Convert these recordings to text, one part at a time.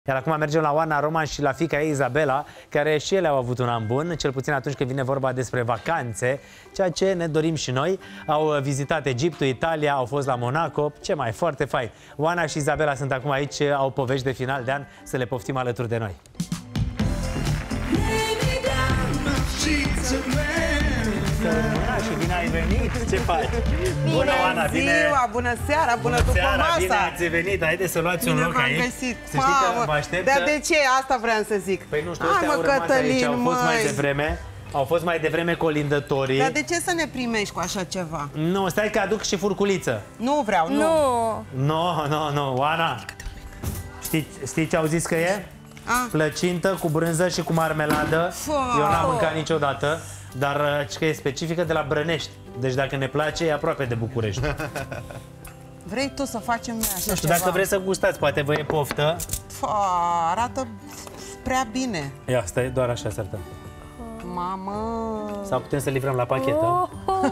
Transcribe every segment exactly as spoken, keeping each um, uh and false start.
Iar acum mergem la Oana Roman și la fiica ei, Izabela, care și ele au avut un an bun, cel puțin atunci când vine vorba despre vacanțe, ceea ce ne dorim și noi. Au vizitat Egiptul, Italia, au fost la Monaco, ce mai, foarte fain. Oana și Izabela sunt acum aici, au povești de final de an, să le poftim alături de noi. Și bine ai venit! Ce faci? Bine bună, Oana, bine! Ziua, bună seara, bună, bună după seara, masa! Bine ați venit, haideți să luați bine un loc aici. Găsit. Să știi că vă aștept. Dar că... de ce? Asta vreau să zic. Păi nu știu, Hai, ăștia mă, au rămas Cătălin, aici, au fost măi. mai devreme. Au fost mai devreme colindătorii. Dar de ce să ne primești cu așa ceva? Nu, stai că aduc și furculiță. Nu vreau, nu. Nu, nu, nu, nu. Oana, știi, știi ce au zis că e? A? Plăcintă cu brânză și cu marmeladă. Fă. Eu n-am mâncat niciodată, dar că e specifică de la Brănești. Deci dacă ne place, e aproape de București. Vrei tu să facem noi așa Nu știu, ceva? dacă vreți să gustați, poate vă e poftă. Fă, arată prea bine. Ia, stai, doar așa să arătăm. Mamă! Sau putem să livrăm la pachet, oh.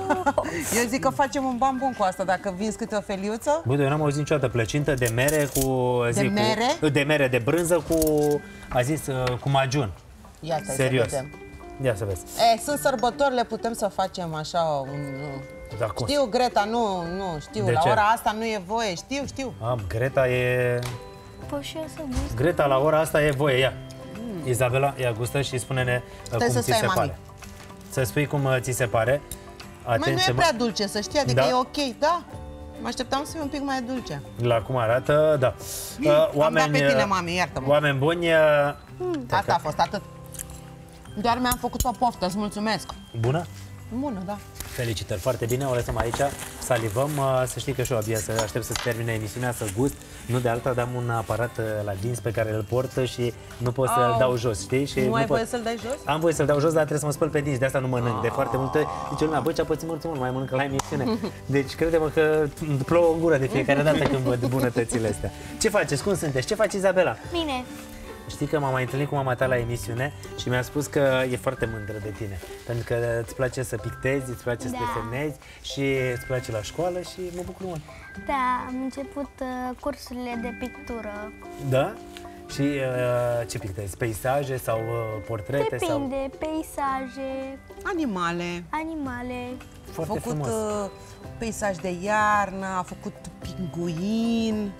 Eu zic că facem un ban bun cu asta, dacă vinzi câte o feliuță. Băi, eu n-am auzit niciodată plăcintă de mere cu... De mere? Cu, de mere, de brânză cu, a zis, cu magiun. Ia serios. Să vedem. Ia să vezi. E, sunt sărbători, le putem să facem așa un... Știu, Greta, nu, nu, știu, de la ce? ora asta nu e voie, știu, știu. Am, Greta e... Poți și eu să gust? Greta, la ora asta e voie, ia. Mm. Izabela, ia gustă și spune-ne cum să ți stai, se mami. pare. Să spui cum ți se pare. Atenție, mai nu e prea dulce, să știi, adică da? e ok, da. Mă așteptam să fie un pic mai dulce. La cum arată, da. Uh, oameni, Am dat pe tine, mami, iartă-mă. Oameni buni... Mm, asta a fost, atât. Doar mi-am făcut o poftă, îți mulțumesc. Bună? Bună, da. Felicitări, foarte bine, o lăsăm aici, salivăm. Să știi că și eu abia să aștept să termine emisiunea, să gust. Nu de alta, dar am un aparat la dinți pe care îl port și nu pot să-l dau jos, știi? Și nu, nu ai pot... voie să-l dai jos? Am voie să-l dau jos, dar trebuie să mă spăl pe dinți, de asta nu mănânc. Oh. De foarte multe, zice lumea, bă, ce-a pățit mult, mult, mai mănâncă la emisiune. Deci crede-mă că plouă în gură de fiecare dată când văd bunătățile astea. Ce faceți? Cum sunteți? Ce faci, Izabela? Bine. Știi că m-am mai întâlnit cu mama ta la emisiune și mi-a spus că e foarte mândră de tine. Pentru că îți place să pictezi, îți place da. să te semnezi și îți place la școală și mă bucur mult. Da, am început uh, cursurile de pictură. Da? Și uh, ce pictezi? Peisaje sau uh, portrete? Depinde, sau... peisaje, Animale. animale. Foarte A făcut frumos. uh, peisaj de iarnă, a făcut pinguin.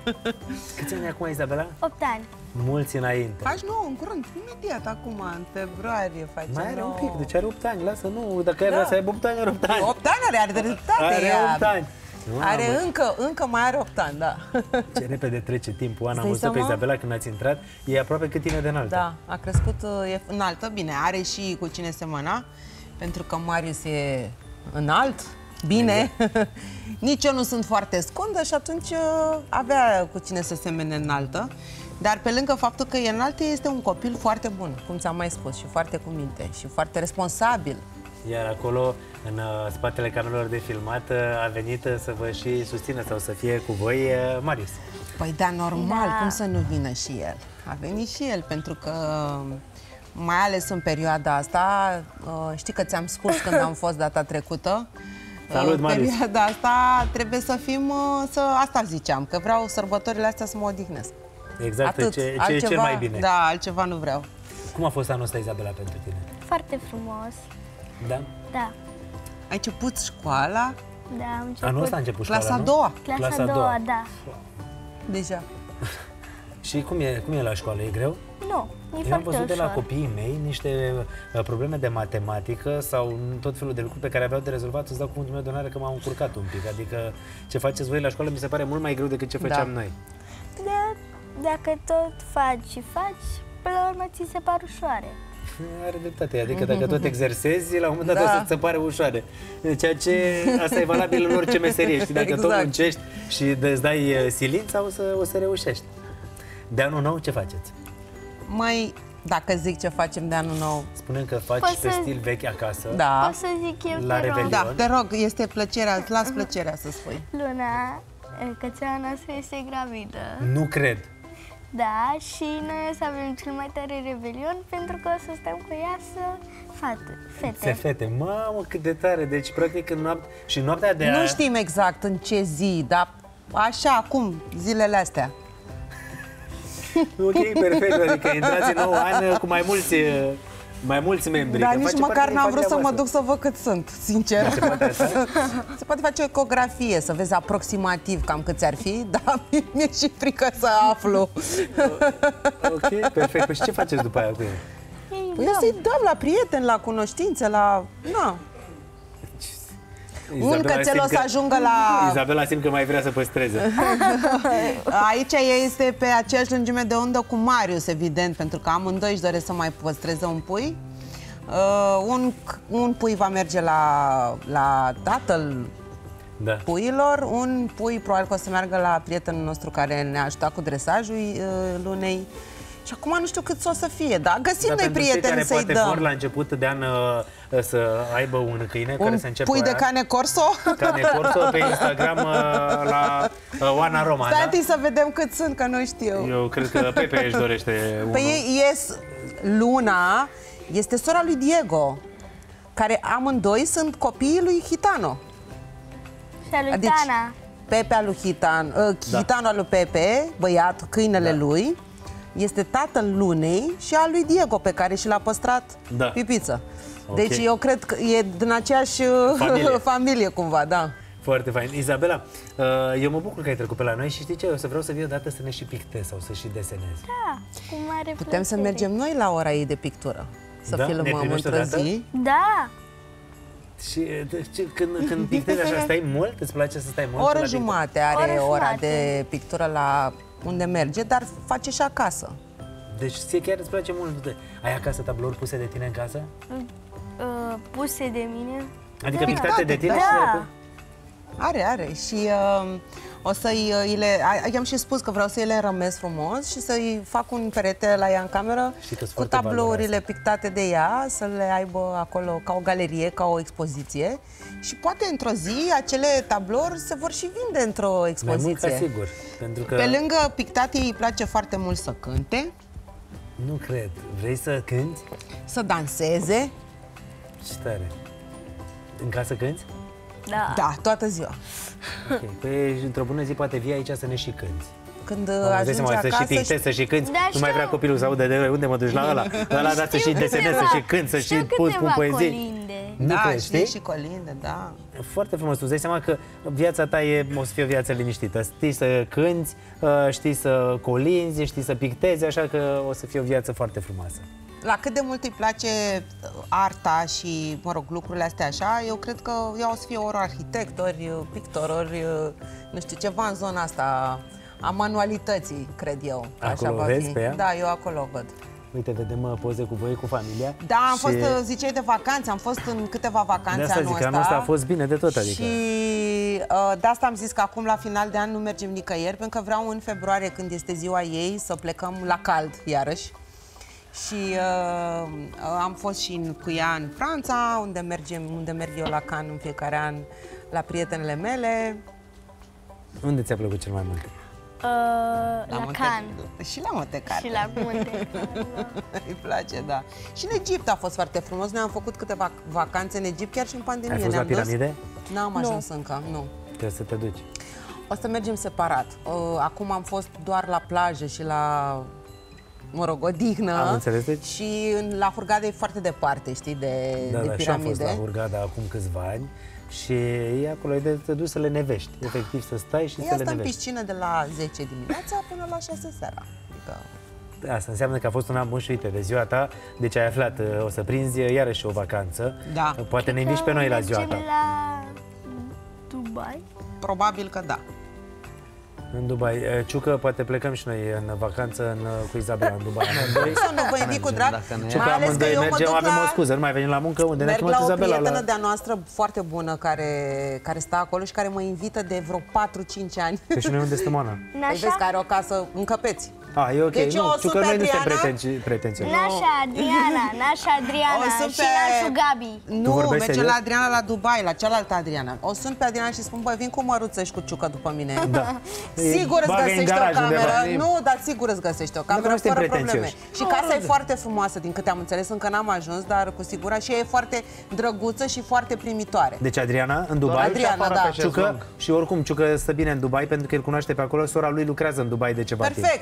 Câți ani acum, Izabela? opt ani. Mulți înainte. Faci nou, în curând, imediat acum, în februarie faci Mai are nou. un pic, deci are opt ani, lasă, nu, dacă ai Da. vrea să aibă opt ani, are opt ani. opt ani are, are dreptate. Are ea. opt ani. Nu, Are bă, încă, încă mai are opt ani, da. ce repede trece timpul. Ana, am Stai văzut pe seama? Izabela când ați intrat, e aproape cât tine de înaltă. Da, a crescut, e înaltă, bine, are și cu cine semăna, pentru că Marius e înalt, bine. Nici eu nu sunt foarte scundă și atunci avea cu cine să semene înaltă. Dar pe lângă faptul că e înaltă, este un copil foarte bun, cum ți-am mai spus, și foarte cu minte, și foarte responsabil. Iar acolo, în uh, spatele camerelor de filmat, uh, a venit uh, să vă și susțină sau să fie cu voi uh, Marius. Păi da, normal, Da. cum să nu vină și el? A venit și el, pentru că, mai ales în perioada asta, uh, știi că ți-am spus când am fost data trecută, Salut, în Marius. perioada asta trebuie să fim, uh, să, asta ziceam, că vreau sărbătorile astea să mă odihnesc. Exact, Atât. ce, ce altceva, e cel mai bine. Da, altceva nu vreau. Cum a fost anul ăsta, Izabela, pentru tine? Foarte frumos. Da? Da. Ai început școala Da, am început. Anul ăsta a început școala, clasa a nu? doua, Clasa, Clasa a a doua, doua. da. deja. Și cum e, cum e la școală? E greu? Nu, e Eu am foarte văzut de la ușor. copiii mei niște uh, probleme de matematică sau tot felul de lucruri pe care aveau de rezolvat. Îți dau cuvântul meu de onoare că m-am încurcat un pic. Adică ce faceți voi la școală mi se pare mult mai greu decât ce făceam Da. noi. Da, dacă tot faci și faci, până la urmă ți se par ușoare. Are dreptate, adică dacă tot exersezi, la un moment dat Da. o să-ți se pare ușoare. Ceea ce asta e valabil în orice meserie, știi? Dacă Exact. tot muncești și îți dai uh, silința, o să, o să reușești. De anul nou ce faceți? Mai, dacă zic ce facem de anul nou, Spunem că faci Poți pe să- stil vechi acasă. da. Pot să zic eu, La te rog. Revelion. Da, te rog, este plăcerea, îți las plăcerea să spui. Luna, cățeaua noastră este gravidă. Nu cred. Da, și noi o să avem cel mai tare revelion pentru că o să stăm cu ea să fate, Se fete. fete, mamă, cât de tare. Deci, practic, în noapte... Și noaptea de a... Nu știm exact în ce zi, dar așa, acum, zilele astea. Ok, perfect, adică intrați în nou an cu mai mulți, mai mulți membri. Dar că nici face măcar parte din n-am vrut să familia mă voastră. duc să văd cât sunt, sincer. Se poate asta? Se poate face o ecografie, să vezi aproximativ cam câți ar fi, dar mi-e și frică să aflu. Ok, perfect. Păi și ce faceți după aia cu ei? Păi eu să-i dăm la prieteni, la cunoștințe, la... Na. Un Izabela cățel simt o să că- ajungă la... Izabela simt că mai vrea să păstreze. Aici ea este pe aceeași lungime de undă cu Marius, evident, pentru că amândoi își doresc să mai păstreze un pui. Uh, un, un pui va merge la, la tatăl Da. puiilor, un pui probabil că o să meargă la prietenul nostru care ne-a ajutat cu dresajul uh, lunei. Și acum nu știu cât o să fie, dar găsim Dar noi pentru cei prieteni care să-i poate dăm. vor la început de an uh, să aibă un câine care Un să înceapă pui de aia. cane corso? Cane Corso pe Instagram uh, la uh, Oana Roma, Stai da? întâi să vedem cât sunt, că nu știu. Eu cred că Pepe își dorește unul. Păi ies, Luna este sora lui Diego, care amândoi sunt copiii lui Hitano. Și a lui Deci, Tana. Pepe al lui Hitan, uh, Da. Hitano al lui Pepe, băiat, câinele Da. lui, este tatăl Lunei și al lui Diego, pe care și l-a păstrat Da. Pipiță. Ok. Deci eu cred că e din aceeași Familie. familie cumva, da. Foarte fain. Izabela, uh, eu mă bucur că ai trecut pe la noi și știi ce? Eu să vreau să vii odată să ne și pictezi sau să și desenezi. Da, cu mare Putem să plăcere. mergem noi la ora ei de pictură, să Da? Ne filmăm primești într-o odată? zi. Da, Și uh, ce, când, când pictezi așa, stai mult? Îți place să stai mult? O oră la jumate are Oră ora jumate. de pictură la unde merge, dar face și acasă. picturi? Deci ție chiar îți place mult. Ai acasă tablouri puse de tine în casă? uh, puse de mine. Adică Da, pictate de tine? da. și de- Are, are. Și uh, o să-i uh, îi le... a- I-am și spus că vreau să-i le rămesc frumos și să-i fac un perete la ea în cameră Știi că-s cu foarte tablourile valoroase. pictate de ea, să le aibă acolo ca o galerie, ca o expoziție. Și poate într-o zi acele tablouri se vor și vinde într-o Mai mult expoziție. ca sigur. Pentru că... Pe lângă pictate, îi place foarte mult să cânte, Nu cred. Vrei să cânti? să danseze. Ce tare. În casă cânti? Da. Da, toată ziua. Ok. Păi într-o bună zi poate vii aici să ne și cânti. Când Am zis ajunge seama, să și acasă... pictezi, să și cânti. Da, Nu mai știu. vrea copilul să audă de unde mă duci la ăla. Ăla da să și desenezi, să și cânti, să și știu pun, spun câteva poezii. colinde. Nu da, crezi, știi? știi? Și colinde, da. Foarte frumos. Tu îți dai seama că viața ta e, o să fie o viață liniștită. Știi să cânti, știi să colinzi, știi să pictezi, așa că o să fie o viață foarte frumoasă. La cât de mult îi place arta și, mă rog, lucrurile astea așa, eu cred că ea o să fie ori arhitect, ori pictor, ori, nu știu, ceva în zona asta a manualității, cred eu. că Acolo așa va vezi fi. pe ea? Da, eu acolo o văd. Uite, vedem uh, poze cu voi, cu familia. Da, am și fost, ziceai de vacanțe, am fost în câteva vacanțe de asta anul zic că ăsta. anul ăsta a fost bine de tot, adică. Și uh, de asta am zis că acum la final de an nu mergem nicăieri, pentru că vreau în februarie, când este ziua ei, să plecăm la cald, iarăși. Și uh, am fost și în, cu ea în Franța, unde, mergem, unde merg eu la Cannes în fiecare an, la prietenele mele. Unde ți-a plăcut cel mai mult? Uh, la Monte- Cannes Și la Monte Carlo. și la Monte. Îi place, da. Și în Egipt a fost foarte frumos. Noi am făcut câteva vacanțe în Egipt, chiar și în pandemie. Ai fost la ne-am dus. piramide? N-am Nu. ajuns încă, nu. Trebuie să te duci. O să mergem separat. Uh, Acum am fost doar la plajă și la, mă rog, odihnă. Am înțeles, deci- Și în- la Hurghada e foarte departe, știi, de, Da, de da, și am fost piramide. la Hurghada acum câțiva ani și e acolo, e de te duci să le nevești. Efectiv, să stai și Ea să le stă în nevești. piscină de la zece dimineața până la șase seara. Adică... Asta înseamnă că a fost un an bun și uite, de ziua ta, deci ai aflat, o să prinzi iarăși o vacanță. Da. Poate ne inviți pe noi la ziua Mergem ta. la Dubai. Probabil că da. În Dubai. Ciucă, poate plecăm și noi în vacanță în, cu Izabela în Dubai. Amândoi. Să nu vă invit cu drag. dacă nu e. Ciucă, Mai ales că amândoi eu mă mergem, duc avem la... o scuză, nu mai venim la muncă, unde ne-a Merg chemat la o Izabela. prietenă La... de-a noastră foarte bună care, care stă acolo și care mă invită de vreo patru cinci ani. Păi și noi unde stăm, Ana? Păi vezi că are o casă în Căpeți. A, e ok. Deci eu nu, o sun Ciucă, pe noi nu suntem Adriana. pretenci- pretențioși. Nașa Adriana, Nașa Adriana O sun și pe- Nașu Gabi. Nu, vorbești merge serios? la Adriana la Dubai, la cealaltă Adriana. O sun pe Adriana și spun, băi, vin cu măruță și cu Ciucă după mine. Da. Sigur îți Bagă în găsești o garaj cameră. undeva. Nu, dar sigur îți găsești o cameră Nu suntem fără probleme. pretențioși. Și casa e foarte frumoasă, din câte am înțeles, încă n-am ajuns, dar cu siguranță și ea e foarte drăguță și foarte primitoare. Deci Adriana, în Dubai. Adriana, afară da. pe Ciucă, șezlong. și oricum Ciucă stă bine în Dubai pentru că îl cunoaște pe acolo, sora lui lucrează în Dubai de ceva timp. Perfect.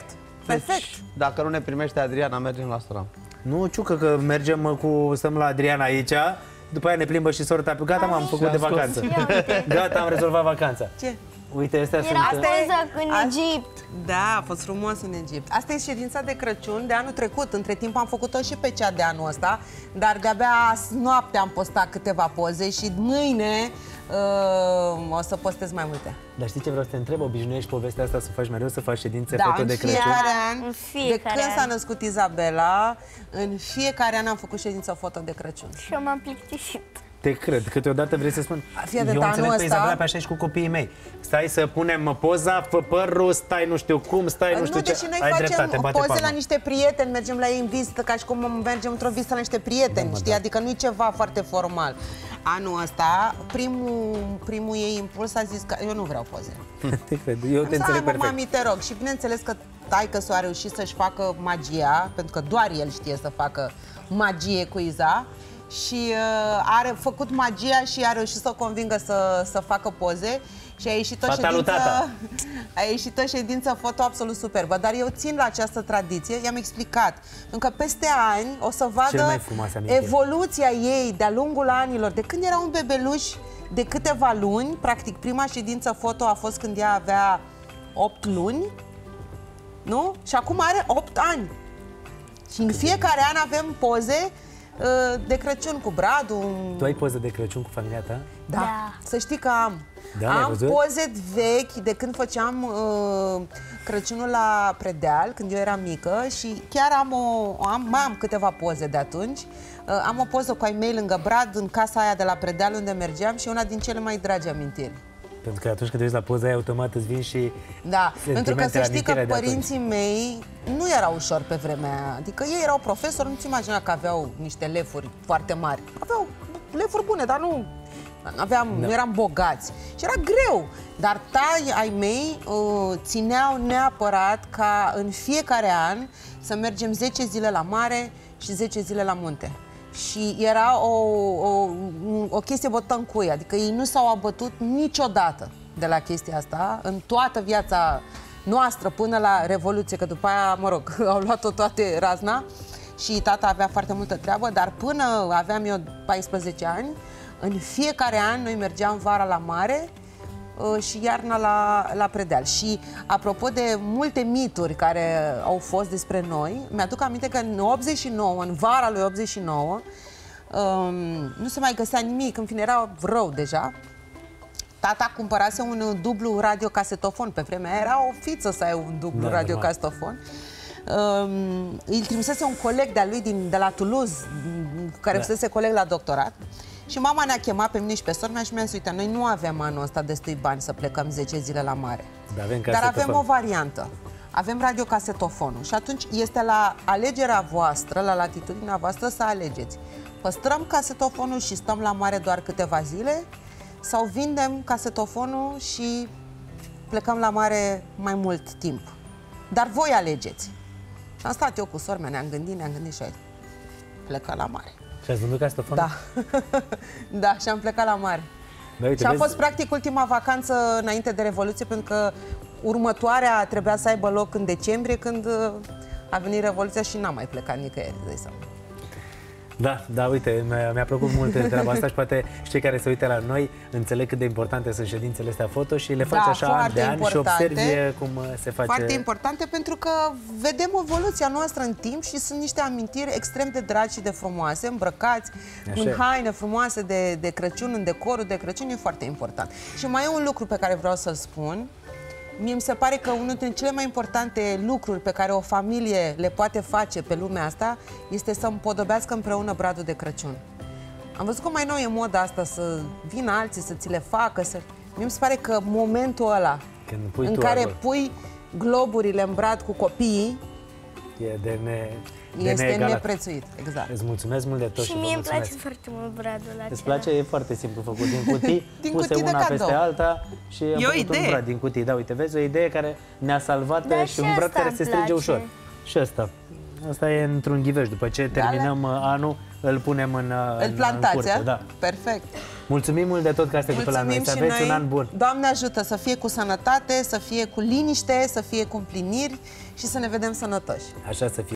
Perfect. Dacă nu ne primește Adriana, mergem la Soram. Nu, Ciucă, că mergem cu... Stăm la Adriana aici, după aia ne plimbă și sorta. Gata, m-am făcut de vacanță. Gata, am rezolvat vacanța. Ce? Uite, astea Era sunt... poza în Egipt. Da, a fost frumos în Egipt. Asta e ședința de Crăciun de anul trecut. Între timp am făcut-o și pe cea de anul ăsta, dar de-abia azi noapte am postat câteva poze și mâine uh, o să postez mai multe. Dar știi ce vreau să te întreb? Obișnuiești povestea asta să faci mereu, să faci ședințe Da, foto în de Crăciun? fiecare an, În de fiecare când s-a an. născut Izabela, în fiecare an am făcut ședință foto de Crăciun. Și eu m-am plictisit. Te cred, câteodată vrei să spun. Fii atent, eu anul înțeleg pe ăsta- Izabela pe așa și cu copiii mei. Stai să punem poza, fă părul, stai nu știu cum, stai nu știu nu, ce. deci noi Ai facem dreptate, bate poze palma. la niște prieteni, mergem la ei în vizită, ca și cum mergem într-o vizită la niște prieteni, Da, știi? da. Adică nu e ceva foarte formal. Anul ăsta, primul, primul ei impuls a zis că eu nu vreau poze. Te cred, eu te Am zis, înțeleg "Hai, mă, perfect. mami, te rog." Și bineînțeles că taică-s a reușit să-și facă magia, pentru că doar el știe să facă magie cu Iza. Și uh, a făcut magia și a reușit să o convingă să, să facă poze. Și a ieșit o Fata lui ședință, tata. a ieșit o ședință foto absolut superbă. Dar eu țin la această tradiție, i-am explicat. Pentru că peste ani o să Cel vadă mai frumoasă amintire. evoluția ei de-a lungul anilor. De când era un bebeluș de câteva luni, practic prima ședință foto a fost când ea avea opt luni, nu? Și acum are opt ani. Și în fiecare an avem poze uh, de Crăciun cu Bradu. Tu ai poză de Crăciun cu familia ta? Da. Da. Să știi că am. Da, l-ai am văzut? poze vechi de când făceam uh, Crăciunul la Predeal, când eu eram mică și chiar am, o, am, mai am câteva poze de atunci. Uh, am o poză cu ai mei lângă Brad, în casa aia de la Predeal unde mergeam și una din cele mai dragi amintiri. Pentru că atunci când te uiți la poza aia, automat îți vin și Da, pentru că să sentimentele, știi că amintirile de atunci. părinții mei nu erau ușor pe vremea aia. Adică ei erau profesori, nu-ți imagina că aveau niște lefuri foarte mari. Aveau lefuri bune, dar nu, aveam, Da. nu eram bogați. Și era greu. Dar tai ai mei uh, țineau neapărat ca în fiecare an să mergem zece zile la mare și zece zile la munte. Și era o, o, o chestie bătă în cui, adică ei nu s-au abătut niciodată de la chestia asta, în toată viața noastră până la Revoluție, că după aia, mă rog, au luat-o toate razna și tata avea foarte multă treabă, dar până aveam eu paisprezece ani, în fiecare an noi mergeam vara la mare uh, și iarna la, la Predeal. Și apropo de multe mituri care au fost despre noi, mi-aduc aminte că în optzeci și nouă, în vara lui optzeci și nouă, um, nu se mai găsea nimic, în fine era rău deja. Tata cumpărase un dublu radiocasetofon, pe vremea aia era o fiță să ai un dublu Da, radiocasetofon. Um, îl trimisese un coleg de-a lui din, de la Toulouse, cu care Da. fusese coleg la doctorat. Și mama ne-a chemat pe mine și pe sora mea și mi-a zis, uite, noi nu avem anul ăsta destui bani să plecăm zece zile la mare. Da, avem Dar avem casetofon. o variantă. Avem radiocasetofonul și atunci este la alegerea voastră, la latitudinea voastră să alegeți. Păstrăm casetofonul și stăm la mare doar câteva zile sau vindem casetofonul și plecăm la mare mai mult timp. Dar voi alegeți. Și am stat eu cu sora mea, ne-am gândit, ne-am gândit și ai plecat la mare. Și ați vândut casetofonul? Da. Da, și am plecat la mare. Da, uite, Și a vezi? fost practic ultima vacanță înainte de Revoluție, pentru că următoarea trebuia să aibă loc în decembrie, când uh, a venit Revoluția și n-am mai plecat nicăieri, îți dai seama. Da, da, uite, mi-a, mi-a plăcut mult treaba asta și poate și cei care se uită la noi înțeleg cât de importante sunt ședințele astea foto și le faci Da, așa an foarte de ani și importante. observi cum uh, se face. Foarte importante pentru că vedem evoluția noastră în timp și sunt niște amintiri extrem de dragi și de frumoase, îmbrăcați Așa în e. haine frumoase de, de Crăciun, în decorul de Crăciun, e foarte important. Și mai e un lucru pe care vreau să-l spun. Mie mi se pare că unul dintre cele mai importante lucruri pe care o familie le poate face pe lumea asta este să împodobească împreună bradul de Crăciun. Am văzut că mai nou e moda asta să vină alții, să ți le facă, să... Mie mi se pare că momentul ăla Când pui în tu care acolo, pui globurile în brad cu copiii e de, ne, de este neegalat. neprețuit. Exact. Îți mulțumesc mult de tot și, Și vă mie îmi place mulțumesc. foarte mult bradul acela. Îți place? E foarte simplu făcut din cutii, Din puse cutii de una cadou. peste alta și am E o făcut un idee. brad din cutii. Da, uite, vezi, o idee care ne-a salvat Da, și și un brad asta care îmi se strânge place. ușor. Și asta. Asta e într-un ghiveș. După ce terminăm uh, anul, îl punem în, Îl în, plantați, în curte. Da. Perfect. Mulțumim mult de tot că ați trecut pe la noi. Să și aveți noi. un an bun. Doamne ajută să fie cu sănătate, să fie cu liniște, să fie cu împliniri și să ne vedem sănătoși. Așa să fie.